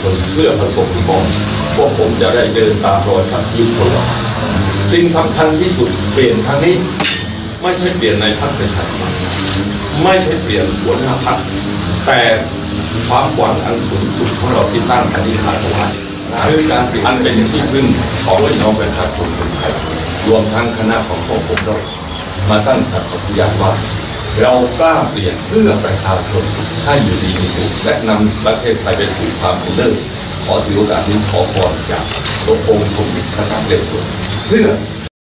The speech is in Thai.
นเพื่อประสบนิกรพวกผมจะได้เดินตามรอยท่านยุทธวัฒน์สิ่งสำคัญที่สุดเปลี่ยนครั้งนี้ไม่ใช่เปลี่ยนในพรรคประชาธิปัตย์ไม่ใช่เปลี่ยนหัวหน้าพรรคแต่ความหวังอันสูงสุดของเราที่ตั้งปณิธานเอาไว้คือการเปลี่ยนอันเป็นที่พึ่งของพี่น้องประชาชนคนไทยรวมทั้งคณะของพวกผมเรามาตั้งสัตย์ปฏิญาณว่าเรากล้าเปลี่ยนเพื่อประชาชนให้อยู่ดีมีสุขและนำประเทศไทยไปสู่ความเป็นเลิศขอถือโอกาสนี้ขอพรจากหลวงปู่สมเด็จพระนเรศวรเพื่อ